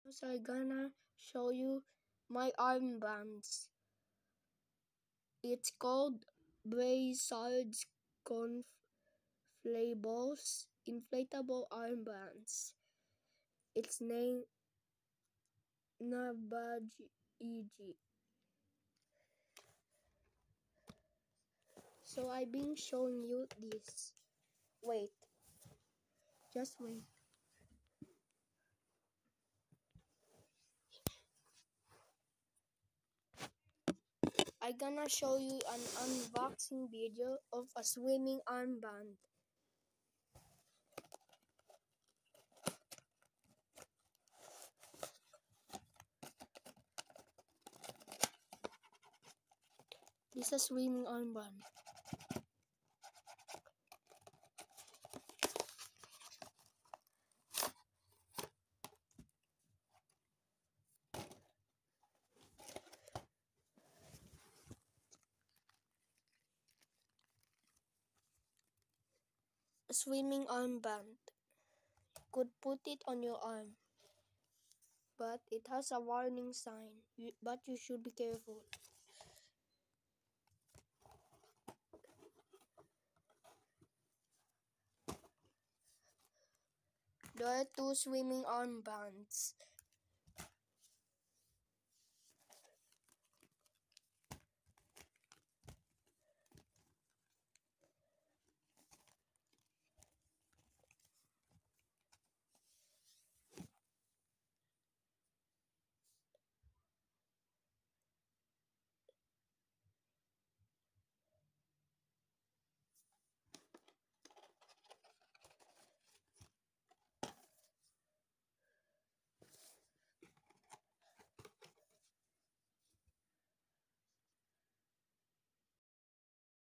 So I'm gonna show you my armbands. It's called Brassards conflables inflatable armbands. It's named Nabaji. So I've been showing you this. Wait. Just wait. I'm gonna show you an unboxing video of a swimming armband. This is a swimming armband. A swimming armband. You could put it on your arm, but it has a warning sign. But you should be careful. There are two swimming armbands.